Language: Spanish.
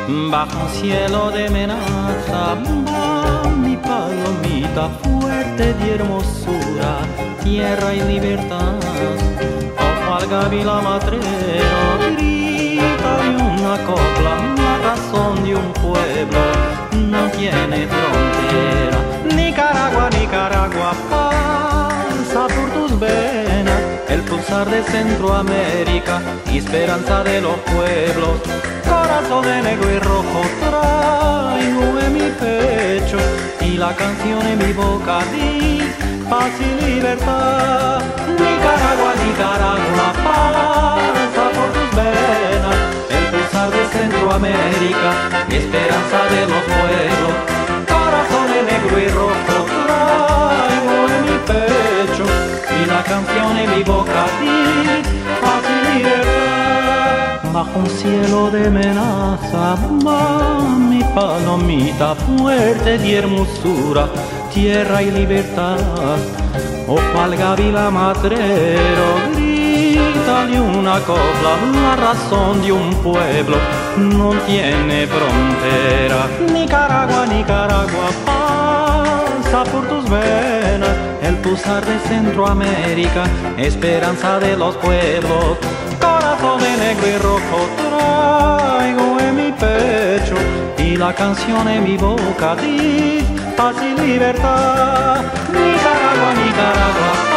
Bajo un cielo de amenaza va mi palomita, fuerte de hermosura, tierra y libertad. Ojo al gavila matrero, grita de una copla, la razón de un pueblo no tiene frontera. Nicaragua, Nicaragua, pasa por tus venas, el pulsar de Centroamérica, esperanza de los pueblos. Corazón de negro y rojo traigo en mi pecho, y la canción en mi boca dice paz y libertad. Nicaragua, Nicaragua, pasa por tus venas, el pulsar de Centroamérica, esperanza de los pueblos. Corazón de negro y rojo traigo en mi pecho, y la canción en mi boca dice paz y libertad. Bajo un cielo de amenaza va mi palomita, fuerte de hermosura, tierra y libertad. Ojo al gavila matrero, grita de una copla, la razón de un pueblo no tiene frontera. Nicaragua, Nicaragua, pasa por tus venas, el pulsar de Centroamérica, esperanza de los pueblos. Corazón de negro y rojo traigo en mi pecho, y la canción en mi boca dice paz y libertad. Nicaragua, Nicaragua.